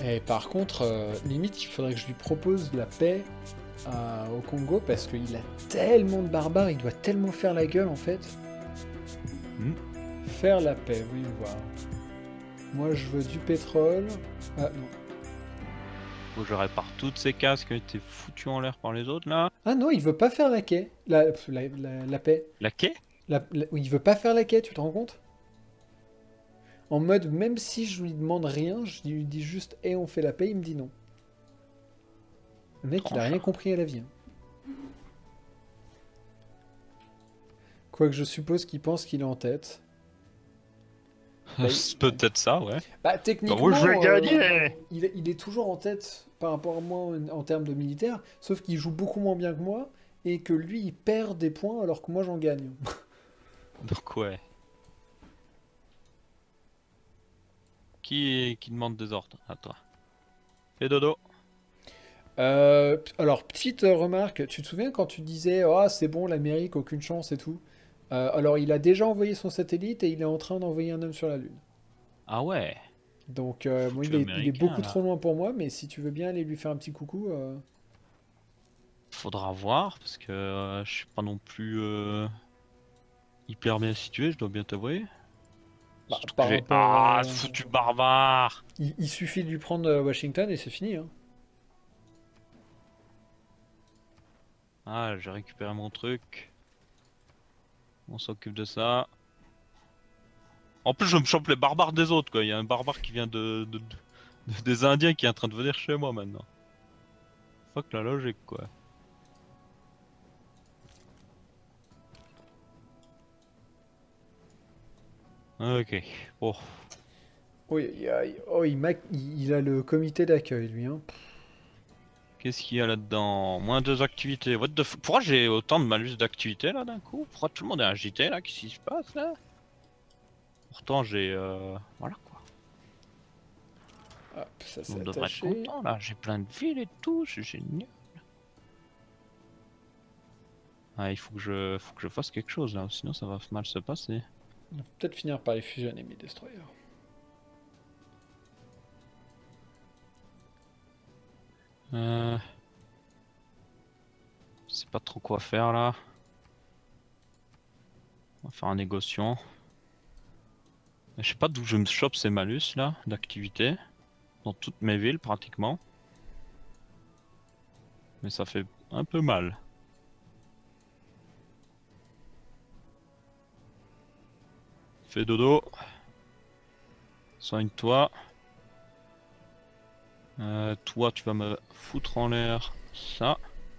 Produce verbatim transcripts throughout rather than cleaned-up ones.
Et par contre, euh, limite, il faudrait que je lui propose la paix à- au Congo parce qu'il a tellement de barbares, il doit tellement faire la gueule en fait. Hmm. Faire la paix, oui, voir. Moi, je veux du pétrole. Ah non. Faut que je répare toutes ces cases qui ont été foutues en l'air par les autres là. Ah non, il veut pas faire la quai. La, la, la, la paix. La quai? La, la- oui, il veut pas faire la quai, tu te rends compte? En mode, même si je lui demande rien, je lui dis juste, et on fait la paix, il me dit non. Le mec, il a rien Tranchard. compris à la vie, hein. Quoique je suppose qu'il pense qu'il est en tête. Bah, il- C'est peut-être ça, ouais. bah, Bah oui, je vais techniquement, euh, gagner! il, est- il est toujours en tête par rapport à moi en, en termes de militaire, sauf qu'il joue beaucoup moins bien que moi, et que lui, il perd des points alors que moi, j'en gagne. Donc ouais. Qui, qui demande des ordres? À toi. Fais dodo. Euh, alors, petite euh, remarque, tu te souviens quand tu disais, ah, c'est bon, l'Amérique, aucune chance et tout? Euh, alors, il a déjà envoyé son satellite et il est en train d'envoyer un homme sur la Lune. Ah ouais. Donc, euh, bon, Foutu il est, il est américain beaucoup là. trop loin pour moi, mais si tu veux bien aller lui faire un petit coucou. euh, Faudra voir parce que euh, je suis pas non plus euh, hyper bien situé, je dois bien t'avouer. bah, Surtout que par j'ai. rapport. Ah, euh, ce foutu barbare! il, il suffit de lui prendre euh, Washington et c'est fini, hein. Ah, j'ai récupéré mon truc. On s'occupe de ça. En plus, je me chope les barbares des autres, quoi. Il y a un barbare qui vient de, de- de- des Indiens qui est en train de venir chez moi maintenant. Fuck la logique, quoi. Ok. Bon. Oui, il, a, oh, il, m'a- il- il a le comité d'accueil, lui, hein. Qu'est-ce qu'il y a là-dedans? Moins deux activités. What the f- Pourquoi j'ai autant de malus d'activités là d'un coup? Pourquoi tout le monde est agité là? Qu'est-ce qui se passe là? Pourtant j'ai... Euh... Voilà quoi. Hop, ça On s'est devrait être attaché. content là. J'ai plein de villes et tout. C'est génial. Ah, il faut que je... faut que je fasse quelque chose là. Sinon ça va mal se passer. On va peut-être finir par les fusionner, mes destroyers. Euh... Je sais pas trop quoi faire là. On va faire un négociant. Je sais pas d'où je me chope ces malus là d'activité. Dans toutes mes villes pratiquement. Mais ça fait un peu mal. Fais dodo. Soigne-toi. Euh, toi, tu vas me foutre en l'air ça.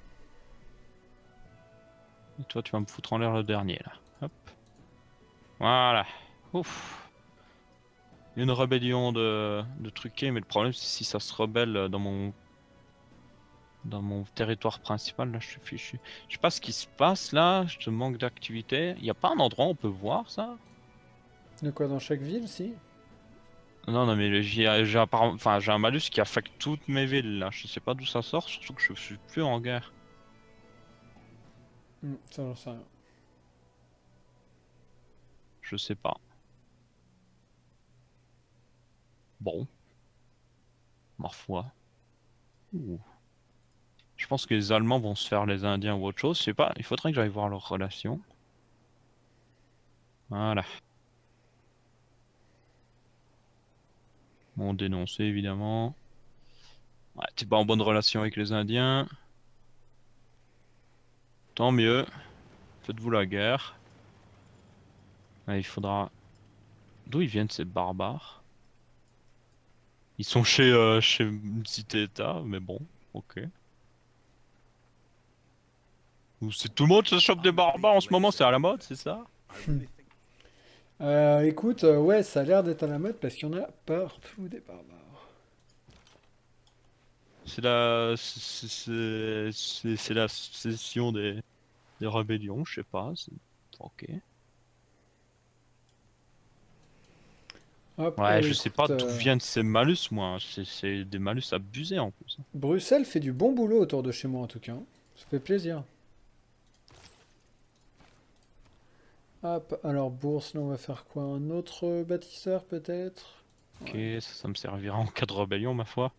Et toi, tu vas me foutre en l'air le dernier là. Hop. Voilà. Ouf. Une rébellion de, de truqués, mais le problème c'est si ça se rebelle dans mon dans mon territoire principal, là je suis fichu. Je sais pas ce qui se passe là, je manque d'activité. Il n'y a pas un endroit où on peut voir ça? De quoi, dans chaque ville, si? Non, non, mais j'ai j'ai apparemment- enfin, j'ai un malus qui affecte toutes mes villes là. Je sais pas d'où ça sort, surtout que je suis plus en guerre. Hmm, ça, j'en sais rien. Je sais pas. Bon, ma foi. Ouh. Je pense que les Allemands vont se faire les Indiens ou autre chose. Je sais pas, il faudrait que j'aille voir leurs relations. Voilà. Bon, dénoncé évidemment. Ouais, t'es pas en bonne relation avec les Indiens. Tant mieux. Faites-vous la guerre. Ouais, il faudra. D'où ils viennent ces barbares? Ils sont chez, euh, chez une cité-État, mais bon, ok. Ou c'est tout le monde se chope des barbares en ce moment, c'est à la mode, c'est ça? Euh, écoute, euh, ouais, ça a l'air d'être à la mode parce qu'il y en a partout des barbares. C'est la, c'est c'est- c'est- c'est la session des, des rébellions, je sais pas. c'est- Ok. Hop, Ouais, euh, je sais pas écoute, d'où euh, viennent ces malus, moi. C'est c'est des malus abusés en plus. Bruxelles fait du bon boulot autour de chez moi en tout cas, hein. Ça fait plaisir. Hop, alors bourse, là on va faire quoi? Un autre bâtisseur peut-être? Ok, Ouais. ça, ça me servira en cas de rébellion, ma foi.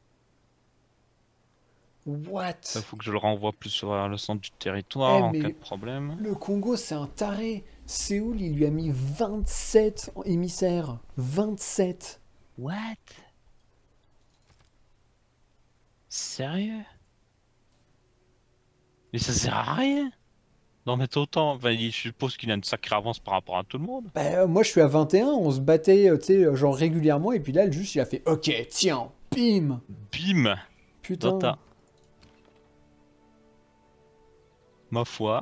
Ça, What? faut que je le renvoie plus sur euh, le centre du territoire Eh, en cas de mais problème. le Congo, c'est un taré. Séoul, il lui a mis vingt-sept émissaires. vingt-sept. What? Sérieux? Mais ça sert à rien d'en mettre autant. Enfin, je suppose qu'il a une sacrée avance par rapport à tout le monde. Bah, euh, moi, je suis à vingt et un. On se battait, euh, tu sais, euh, genre régulièrement. Et puis là, juste, il a fait OK, tiens, bim. Bim! Putain. Dota. Ma foi,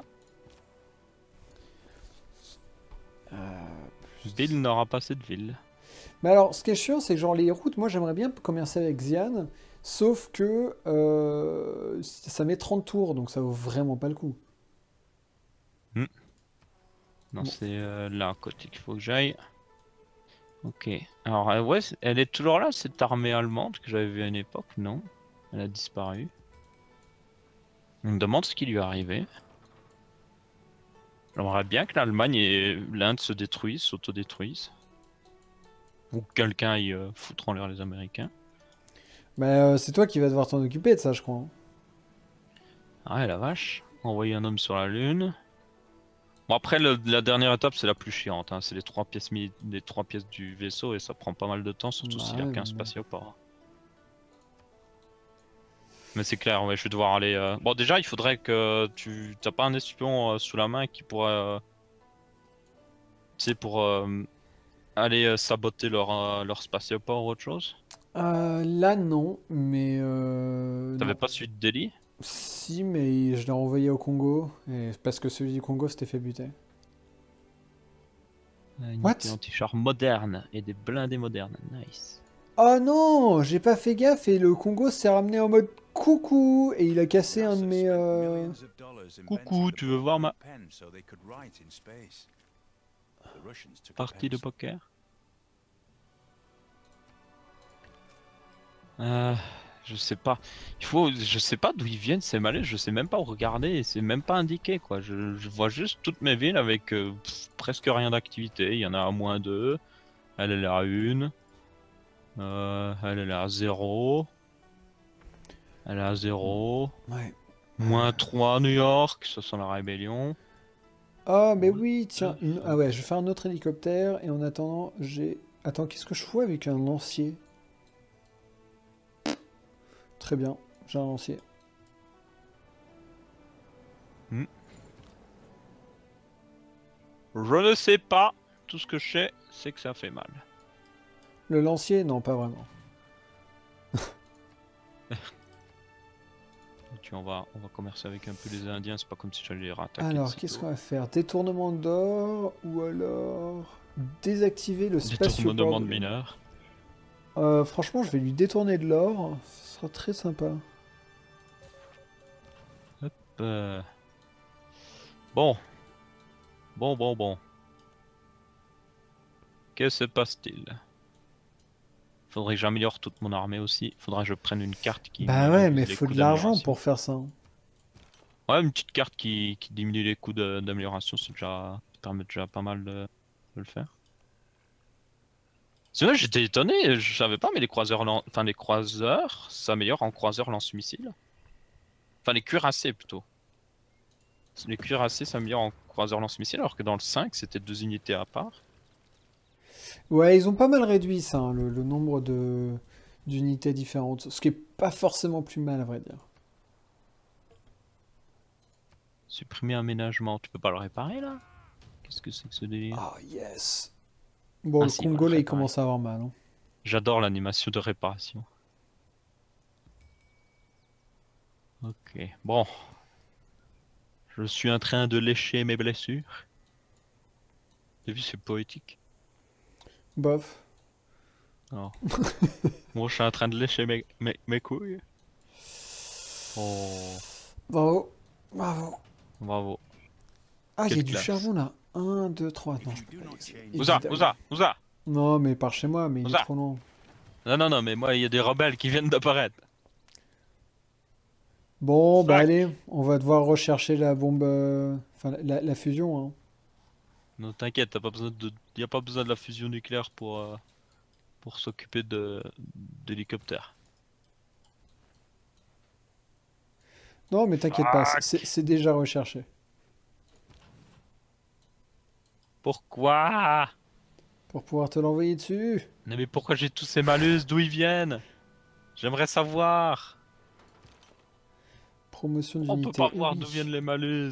ville n'aura pas cette ville. Mais alors, ce qui est chiant, c'est que genre les routes, moi j'aimerais bien commercer avec Xi'an, sauf que euh, ça met trente tours, donc ça vaut vraiment pas le coup. Hmm. Non, Bon. c'est euh, là à côté qu'il faut que j'aille. Ok. Alors, euh, ouais, c- elle est toujours là, cette armée allemande que j'avais vue à une époque, non? Elle a disparu. On me demande ce qui lui est arrivé. J'aimerais bien que l'Allemagne et l'Inde se détruisent, s'autodétruisent. Ou que quelqu'un aille euh, foutre en l'air les Américains. Mais euh, c'est toi qui vas devoir t'en occuper de ça, je crois, hein. Ah ouais, la vache. Envoyer un homme sur la Lune. Bon, après, le- la dernière étape, c'est la plus chiante, hein. C'est les trois pièces, mi- les trois pièces du vaisseau et ça prend pas mal de temps, surtout Bah s'il a ouais, qu'un mais bon. spatioport. Mais c'est clair, ouais, je vais devoir aller. euh, Bon, déjà, il faudrait que tu. T'as pas un espion euh, sous la main qui pourrait. euh, Tu sais, pour euh, aller euh, saboter leur, euh, leur spatioport ou autre chose? Euh, là, non, mais euh, T'avais non. pas celui de Delhi? Si, mais je l'ai renvoyé au Congo, et parce que celui du Congo s'était fait buter. Une unité What? anti-char moderne et des blindés modernes. Nice. Oh non, j'ai pas fait gaffe et le Congo s'est ramené en mode coucou et il a cassé un de mes. euh, Coucou, tu veux voir ma partie de poker? Euh, je sais pas. Il faut, je sais pas d'où ils viennent ces malais. Je sais même pas où regarder. Et c'est même pas indiqué quoi. Je, je vois juste toutes mes villes avec euh, pff, presque rien d'activité. Il y en a à moins deux. Elle elle est à une. Euh, elle elle est à zéro. Elle est à zéro. Ouais. Moins trois New York. Ça sent la rébellion. Oh, mais What oui, the tiens. Une... Ah fuck? ouais, je vais faire un autre hélicoptère et en attendant, j'ai. Attends, qu'est-ce que je fous avec un lancier? Très bien, j'ai un lancier. Hmm. Je ne sais pas. Tout ce que je sais, c'est que ça fait mal. Le lancier, non, pas vraiment. Tu, on va, on va commercer avec un peu les Indiens. C'est pas comme si j'allais les rattaquer de Alors, qu'est-ce sitôt. qu'on va faire? Détournement d'or ou alors désactiver le spatioport Détournement de de... mineurs. Euh, franchement, je vais lui détourner de l'or. Ce sera très sympa. Hop. euh. Bon, bon, bon, bon. Que se passe-t-il? Faudrait que j'améliore toute mon armée aussi. Faudrait que je prenne une carte qui Bah me ouais, mais réduise les faut coûts de l'argent d'amélioration. pour faire ça. Ouais, une petite carte qui, qui diminue les coûts de- d'amélioration, c'est déjà, ça permet déjà pas mal de, de le faire. C'est vrai, j'étais étonné, je savais pas, mais les croiseurs, lan- enfin les croiseurs s'améliorent en croiseurs lance-missiles. Enfin les cuirassés plutôt. Les cuirassés s'améliorent en croiseurs lance-missiles, alors que dans le cinq, c'était deux unités à part. Ouais, ils ont pas mal réduit ça, hein, le, le nombre de d'unités différentes. Ce qui est pas forcément plus mal, à vrai dire. Supprimer aménagement, tu peux pas le réparer là? Qu'est-ce que c'est que ce délire? Ah, yes. Bon, Ah le si, voilà, Congo, là, il réparer. commence à avoir mal, hein. J'adore l'animation de réparation. Ok, bon. Je suis en train de lécher mes blessures. T'as vu, c'est poétique. Bof. Alors, moi, je suis en train de lécher mes, mes, mes couilles. Oh, Bravo. Bravo. bravo. Ah, il y Quelle a du classe. charbon, là. Un, deux, trois. Non, je peux pas y accéder. Où ça? Où Évidemment. ça? Où ça? Non, mais par chez moi, mais Où il est ça? trop loin. Non, non, non, mais moi, il y a des rebelles qui viennent d'apparaître. Bon, bah Fuck! allez, on va devoir rechercher la bombe... euh, Enfin, la, la fusion, hein. Non, t'inquiète, t'as pas besoin de... y a pas besoin de la fusion nucléaire pour, euh, pour s'occuper de d'hélicoptères. Non, mais t'inquiète pas, c'est c'est- Fuck. c'est déjà recherché. Pourquoi? Pour pouvoir te l'envoyer dessus. Non mais pourquoi j'ai tous ces malus? D'où ils viennent? J'aimerais savoir. Promotion On peut pas d'unité, voir d'où oui. viennent les malus.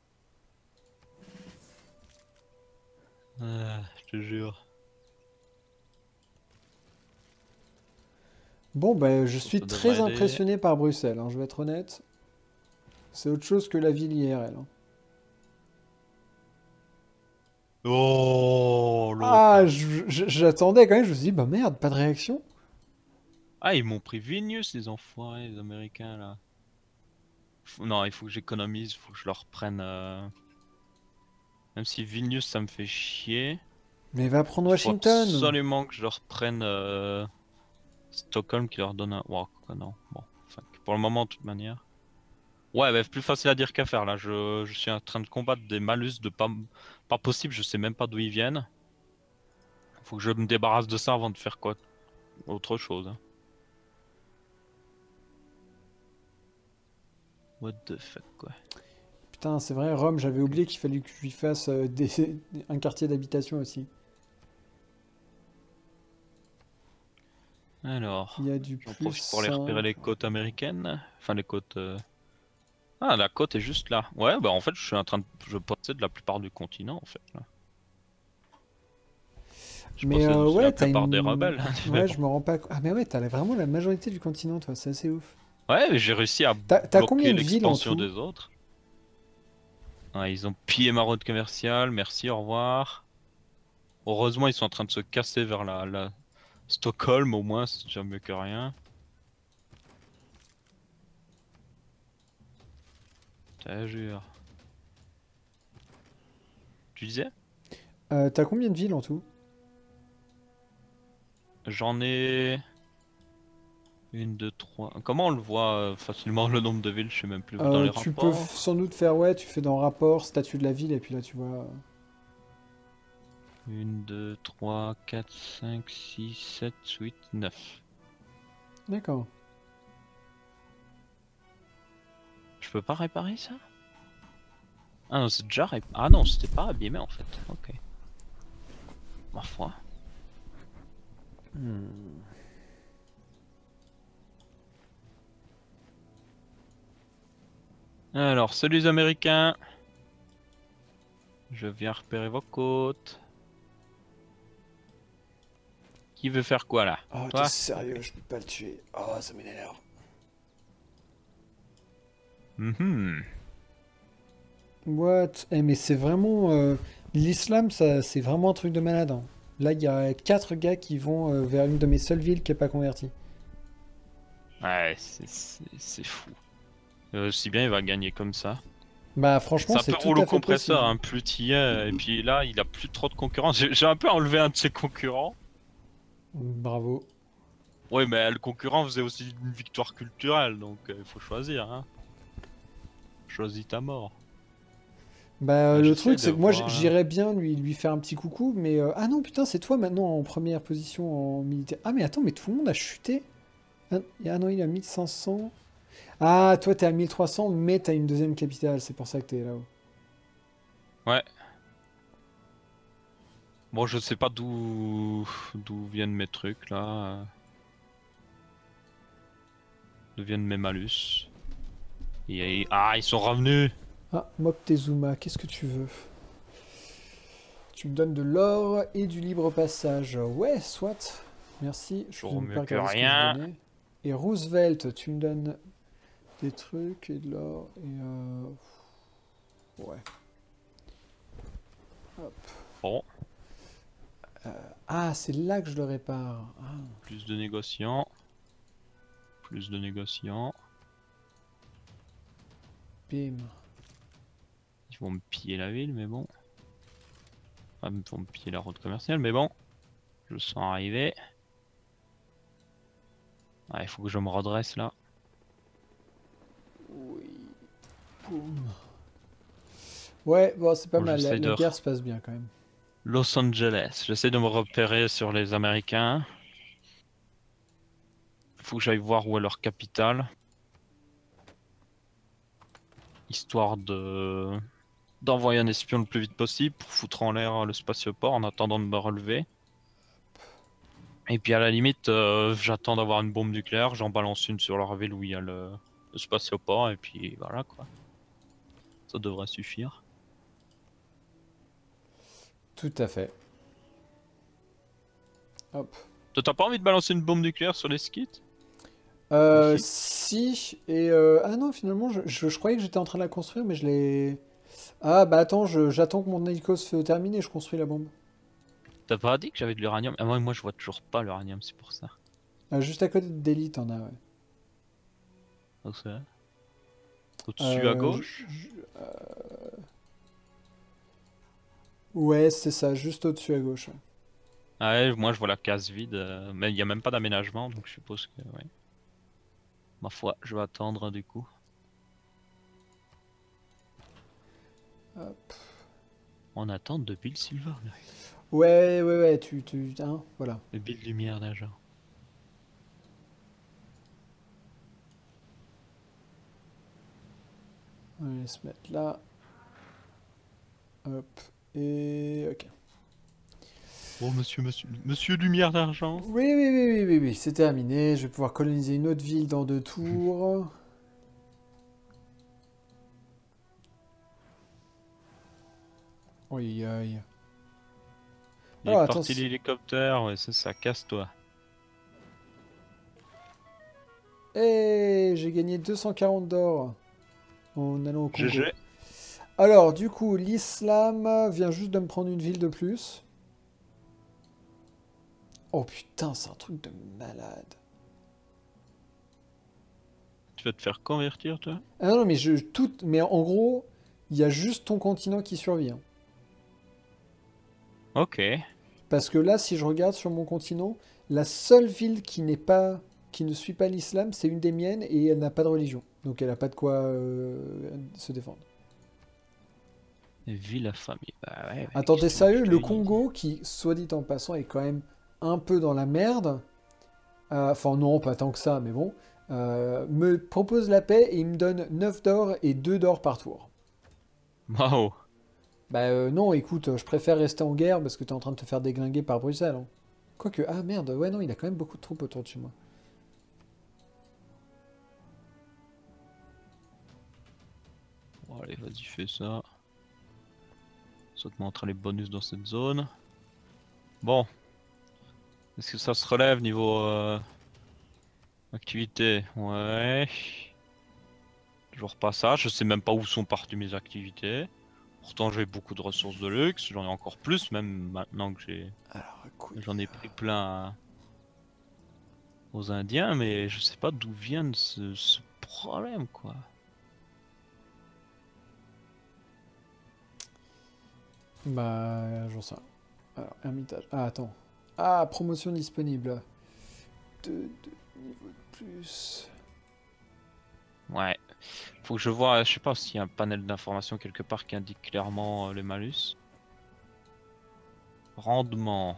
Ah, je te jure. Bon, bah, je Ça, suis ça très devrait aider. impressionné par Bruxelles, hein, je vais être honnête. C'est autre chose que la ville I R L, hein. Oh, l'autre Ah, là. je- je- j'attendais quand même, je me suis dit, bah merde, pas de réaction. Ah, ils m'ont pris Vilnius, les enfoirés, les Américains là. Faut- Non, il faut que j'économise, faut que je leur prenne. euh, Même si Vilnius ça me fait chier, Mais va prendre il faut Washington. absolument que je leur prenne euh, Stockholm qui leur donne un. Wow, quoi, non. Bon, enfin, pour le moment, de toute manière. Ouais, bah, plus facile à dire qu'à faire là. Je, je suis en train de combattre des malus de pas, pas possible, je sais même pas d'où ils viennent. Faut que je me débarrasse de ça avant de faire quoi autre chose, hein. What the fuck, quoi. Putain, c'est vrai, Rome, j'avais oublié qu'il fallait que je lui fasse euh, des- un quartier d'habitation aussi. Il Alors, y a du j'en plus profite pour aller repérer cinq. les côtes américaines. Enfin, les côtes. euh, Ah, la côte est juste là. Ouais, bah en fait, je suis en train de. Je possède la plupart du continent, en fait, là. Je Mais possède euh, aussi la ouais, t'as plupart des une... rebelles, Ouais, différents. je me rends pas... co- Ah mais ouais, t'as vraiment la majorité du continent, toi, c'est assez ouf. Ouais, mais j'ai réussi à T'as t'as bloquer combien de villes en l'expansion tout? des autres. Ah, ils ont pillé ma route commerciale, merci, au revoir. Heureusement, ils sont en train de se casser vers la, la... Stockholm, au moins, c'est déjà mieux que rien. T'as jure. Tu disais? Euh, t'as combien de villes en tout? J'en ai... Une, deux, trois... Comment on le voit euh, facilement le nombre de villes? Je sais même plus. Dans Euh, les tu peux f- rapports? sans doute faire, ouais, tu fais dans rapport, statut de la ville, et puis là tu vois... Une, deux, trois, quatre, cinq, six, sept, huit, neuf. D'accord. Je peux pas réparer ça? Ah non, c'est déjà ré... Ah non, c'était pas abîmé en fait. Ok. Ma foi. Hmm. Alors, salut les Américains. Je viens repérer vos côtes. Qui veut faire quoi là? Oh, t'es Toi? sérieux, Ok. je peux pas le tuer. Oh, ça m'énerve. Mhm. What? Eh, mais c'est vraiment... euh, L'islam, ça, c'est vraiment un truc de malade, hein. Là, il y a quatre gars qui vont euh, vers une de mes seules villes qui est pas convertie. Ouais, c'est c'est- c'est fou. Euh, si bien il va gagner comme ça. Bah franchement, C'est un c'est peu tout rouleau à fait possible, compresseur, hein. hein. Plus t'y es, et puis là, il a plus trop de concurrence. J'ai j'ai un peu enlevé un de ses concurrents. Bravo. Oui, mais le concurrent faisait aussi une victoire culturelle, donc il faut choisir, hein. Choisis ta mort. Bah Ah, le j'essaie truc, de c'est que moi, j- voir là. j'irais bien lui, lui faire un petit coucou, mais... euh, Ah non, putain, c'est toi maintenant en première position en militaire. Ah mais attends, mais tout le monde a chuté. Ah, ah non, il est à mille cinq cents. Ah, toi, t'es à mille trois cents, mais t'as une deuxième capitale, c'est pour ça que t'es là-haut. Ouais. Bon, je sais pas d'où d'où viennent mes trucs là. euh, D'où viennent mes malus. Et... Ah, ils sont revenus! Ah, Moctezuma, qu'est-ce que tu veux? Tu me donnes de l'or et du libre passage. Ouais, soit. Merci, je Toujours ne vais mieux pas que regarder ce que je rien. donnais. Et Roosevelt, tu me donnes des trucs et de l'or et... Euh... Ouais. Hop. Bon, Ah, c'est là que je le répare. Ah, plus de négociants. Plus de négociants. bim. Ils vont me piller la ville, mais bon. Ah, ils vont me piller la route commerciale, mais bon. Je le sens arriver. Ah, il faut que je me redresse là. Oui. Boum. Ouais, bon, c'est pas Bon, mal. La, j'essaie la de... guerre se passe bien quand même. Los Angeles. J'essaie de me repérer sur les Américains. Faut que j'aille voir où est leur capitale. Histoire de d'envoyer un espion le plus vite possible pour foutre en l'air le spatioport en attendant de me relever. Et puis à la limite, euh, j'attends d'avoir une bombe nucléaire, j'en balance une sur leur ville où il y a le, le spatioport, et puis voilà quoi. Ça devrait suffire. Tout à fait. Hop. Toi, t'as pas envie de balancer une bombe nucléaire sur les skits? Euh, Aussi. si, et... euh, ah non, finalement, je, je- je croyais que j'étais en train de la construire, mais je l'ai... Ah bah attends, je- j'attends que mon hélico se termine et je construis la bombe. T'as pas dit que j'avais de l'uranium? Ah, moi, moi je vois toujours pas l'uranium, c'est pour ça. Ah, juste à côté de Delhi, t'en as, ouais. Donc, c'est au-dessus à Euh, je- gauche? je- Ouais, c'est ça, juste au-dessus à gauche. Ouais. Ah ouais, moi je vois la case vide, euh, mais il y a même pas d'aménagement, donc je suppose que ouais. Ma foi, je vais attendre du coup. Hop. En attente de Bill Silver, là. Ouais, ouais, ouais, tu... tu hein, voilà. Le Bill Lumière d'agent. On va se mettre là. Hop. Et... ok. Oh monsieur, monsieur, monsieur Lumière d'argent. Oui, oui, oui, oui, oui, oui, c'est terminé. Je vais pouvoir coloniser une autre ville dans deux tours. Oui, aïe. Il Alors, est attends. parti l'hélicoptère, ouais, c'est ça, casse-toi. Et j'ai gagné deux cent quarante d'or en allant au Congo. G G. Alors, du coup, l'islam vient juste de me prendre une ville de plus. Oh putain, c'est un truc de malade. Tu vas te faire convertir toi? Ah non, non, mais je tout, mais en gros, il y a juste ton continent qui survit. Hein. Ok. Parce que là, si je regarde sur mon continent, la seule ville qui n'est pas, qui ne suit pas l'islam, c'est une des miennes et elle n'a pas de religion. Donc elle n'a pas de quoi euh, se défendre. Vie la famille. Bah ouais, ouais, Attends, qu'est-ce t'es que tu veux que sérieux? je te Le dise. Congo, qui, soit dit en passant, est quand même un peu dans la merde. euh, Enfin, non, pas tant que ça, mais bon. euh, me propose la paix et il me donne neuf d'or et deux d'or par tour. Waouh. Bah euh, non, écoute, je préfère rester en guerre parce que t'es en train de te faire déglinguer par Bruxelles. Hein. Quoique, ah merde, ouais, non, il a quand même beaucoup de troupes autour de chez moi. Bon, allez, vas-y, fais ça. Ça te montre les bonus dans cette zone. Bon. Est-ce que ça se relève niveau euh, activité? Ouais. Toujours pas ça. Je sais même pas où sont parties mes activités. Pourtant, j'ai beaucoup de ressources de luxe. J'en ai encore plus, même maintenant que j'ai. Alors, écoute. J'en ai pris plein à- aux Indiens, mais je sais pas d'où vient ce, ce problème, quoi. Bah, j'en sais rien. Alors, Hermitage. Ah, attends. Ah, promotion disponible. Deux, deux niveaux de plus. Ouais. Faut que je vois, je sais pas s'il y a un panel d'informations quelque part qui indique clairement euh, les malus. Rendement.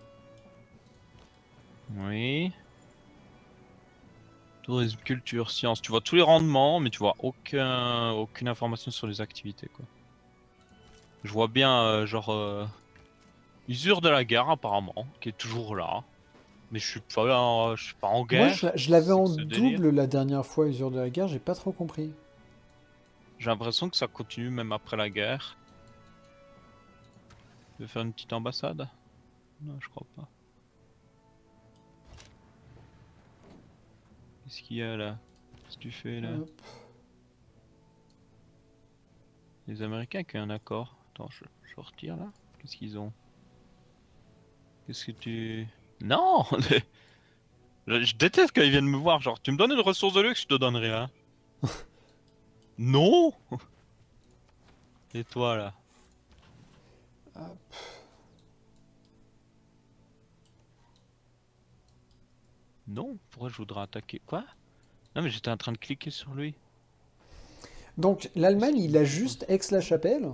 Oui. Tourisme, culture, sciences. Tu vois tous les rendements, mais tu vois aucun, aucune information sur les activités, quoi. Je vois bien, euh, genre, euh, usure de la guerre, apparemment, qui est toujours là. Mais je suis pas, en- je suis pas en Moi, je, guerre. l'a- je l'avais C'est en que ce délire. double la dernière fois, Usure de la guerre, j'ai pas trop compris. J'ai l'impression que ça continue même après la guerre. Tu veux faire une petite ambassade? Non, je crois pas. Qu'est-ce qu'il y a là? Qu'est-ce que tu fais là? Hop. Les Américains qui ont un accord. Attends, je, je retire là. Qu'est-ce qu'ils ont? Qu'est-ce que tu... Non! je, je déteste quand ils viennent me voir. Genre, tu me donnes une ressource de luxe, je te donne rien. Non! Et toi là? Hop. Non? Pourquoi je voudrais attaquer? Quoi? Non mais j'étais en train de cliquer sur lui. Donc, l'Allemagne, il a juste Aix-la-Chapelle,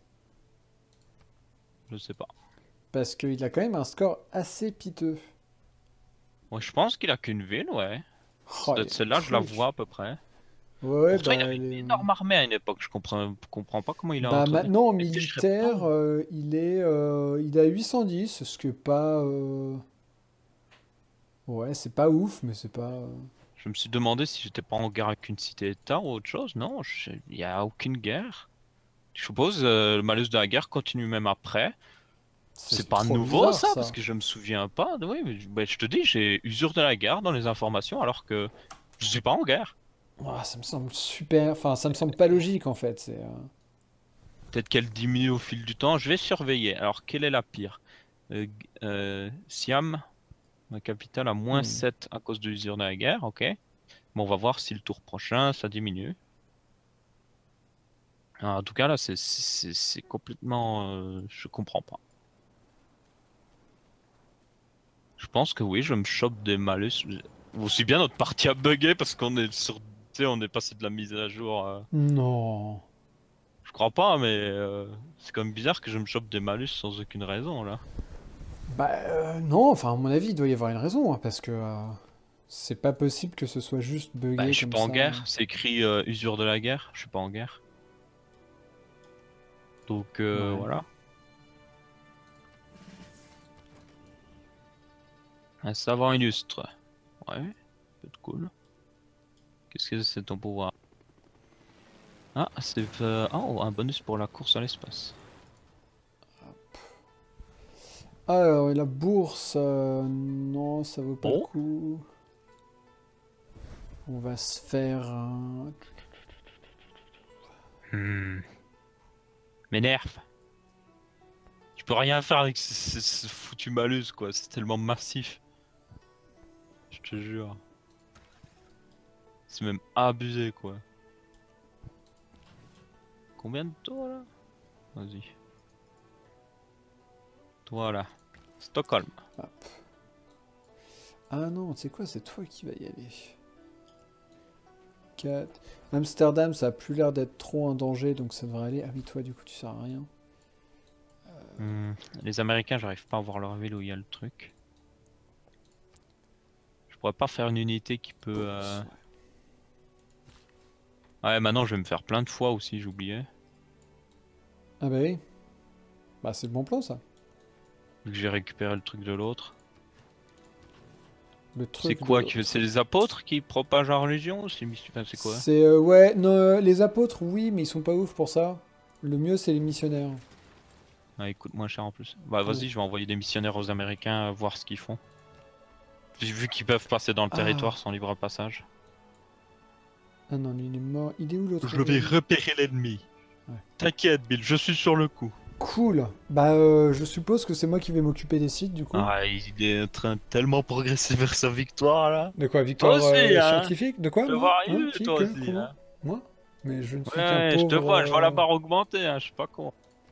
Je sais pas. parce qu'il a quand même un score assez piteux. Ouais, je pense qu'il a qu'une ville, ouais. Oh, Peut-être les celle-là, je la trucs. vois à peu près. Ouais, ouais, Pourtant, il bah, avait une les- énorme armée à une époque. Je comprends, comprends pas comment il a bah entretenu. maintenant en Et tu sais, je serais pas. militaire, euh, il est, euh, il a huit cent dix, ce qui est pas, euh, ouais, c'est pas ouf, mais c'est pas. euh, Je me suis demandé si j'étais pas en guerre avec une cité-État ou autre chose. Non, je- il y a aucune guerre. Je suppose euh, le malus de la guerre continue même après. C'est C'est pas trop nouveau bizarre ça, parce ça. que je me souviens pas. de- Oui, mais je ben, je te dis, j'ai usure de la guerre dans les informations alors que je suis pas en guerre. Ah, ça me semble super. Enfin, ça me semble pas logique en fait. C'est. euh, Peut-être qu'elle diminue au fil du temps. Je vais surveiller. Alors, quelle est la pire? Euh, G- euh, Siam, ma capitale, a moins hmm. sept à cause de l'usure de la guerre. Ok. Bon, on va voir si le tour prochain ça diminue. Ah, en tout cas, là, c'est c'est- c'est complètement. euh, je comprends pas. Je pense que oui, je me chope des malus. Aussi bien notre partie a bugué parce qu'on est sur. Tu sais, on est passé de la mise à jour. euh, Non. Je crois pas, mais euh, c'est quand même bizarre que je me chope des malus sans aucune raison là. Bah euh, non. Enfin, à mon avis, il doit y avoir une raison, hein, parce que euh, c'est pas possible que ce soit juste Bah, je buggé suis comme pas en ça. guerre. C'est écrit euh, usure de la guerre. Je suis pas en guerre. Donc euh, Ouais. voilà. Un savant illustre. Ouais, peut-être cool. Qu'est-ce que c'est ton pouvoir? Ah, c'est euh, oh, un bonus pour la course à l'espace. Alors, et la bourse, euh, non, ça vaut pas le Oh. coup. On va se faire un... Hmm. M'énerve. Je peux rien faire avec ce, ce- ce foutu malus quoi. C'est tellement massif. Je te jure. C'est même abusé quoi. Combien de tours là? Vas-y. Toi là. Stockholm. Ah non, tu sais quoi, c'est toi qui vas y aller. quatre. Amsterdam, ça a plus l'air d'être trop un danger, donc ça devrait aller. Ah oui, toi, du coup, tu sers à rien. Hmm. Les Américains, j'arrive pas à voir leur ville où il y a le truc. Je pourrais pas faire une unité qui peut. Bourse, euh, ouais. Ouais, maintenant je vais me faire plein de fois aussi, j'oubliais. Ah bah oui. Bah c'est le bon plan, ça. Vu que j'ai récupéré le truc de l'autre. Le C'est truc de quoi que l'autre. c'est les apôtres qui propagent la religion? C'est mis- enfin, c'est quoi? C'est... euh, ouais, non, euh, les apôtres, oui, mais ils sont pas ouf pour ça. Le mieux, c'est les missionnaires. Ah, il coûte moins cher en plus. Bah Ouais. vas-y, je vais envoyer des missionnaires aux Américains euh, voir ce qu'ils font. Vu vu qu'ils peuvent passer dans le territoire Ah. sans libre passage. Ah non, lui, il est mort. Il est où l'autre Je vais ville? repérer l'ennemi. Ouais. T'inquiète, Bill, je suis sur le coup. Cool. Bah, euh, je suppose que c'est moi qui vais m'occuper des sites, du coup. Ah, il est en train de tellement progresser vers sa victoire là. De quoi? Toi Victoire aussi, euh, hein? scientifique? De quoi, Je te moi? vois Hein? arriver, Qui? toi Que? aussi, Comment? hein? Moi? Mais je ne suis qu'un Ouais, je te pauvre... vois, je vois la euh, barre augmenter, hein, je suis pas con.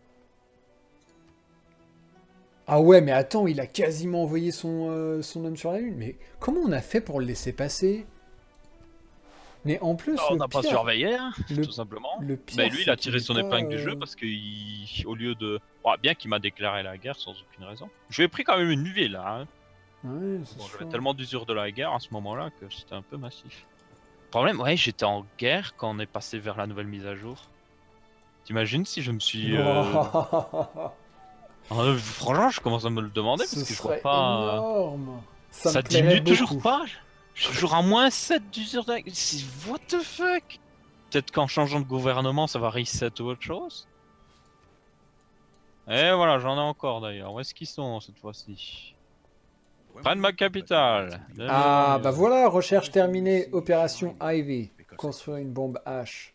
Ah ouais, mais attends, il a quasiment envoyé son, euh, son homme sur la Lune. Mais comment on a fait pour le laisser passer? Mais en plus, On le n'a pas pire... surveillé, hein, Le, tout simplement. le Mais pire, lui, il c'est a qu'il tiré est son pas... épingle du jeu euh, parce que, il- au lieu de. Bon, bien qu'il m'a déclaré la guerre sans aucune raison. Je lui ai pris quand même une ville, là. Hein. Ouais, c'est Bon, j'avais sûr. tellement d'usure de la guerre à ce moment-là que c'était un peu massif. Problème, ouais, j'étais en guerre quand on est passé vers la nouvelle mise à jour. T'imagines si je me suis. euh, euh, franchement, je commence à me le demander Ce parce que je vois serait pas. euh, énorme. Ça me Ça plairait diminue toujours beaucoup. pas. Je suis toujours à moins sept d'usure de la guerre. C'est- What the fuck? Peut-être qu'en changeant de gouvernement, ça va reset ou autre chose. Et voilà, j'en ai encore d'ailleurs. Où est-ce qu'ils sont cette fois-ci? Prenne ma capitale. Ah, bah Donnez-moi- voilà, recherche terminée, opération Ivy. Construire une bombe H.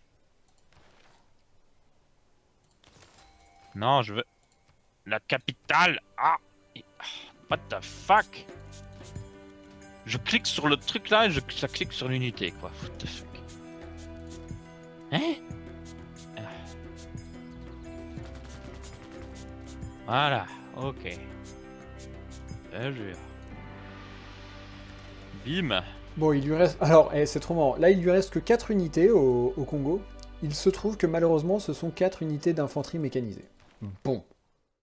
Non, je veux. La capitale. Ah. What the fuck? Je clique sur le truc là et je... ça clique sur l'unité quoi. What the fuck? Hein? Ah. Voilà, ok. Bien joué. Bim. Bon, il lui reste... Alors, eh, c'est trop marrant. Là, il lui reste que quatre unités au, au Congo. Il se trouve que malheureusement, ce sont quatre unités d'infanterie mécanisée. Bon.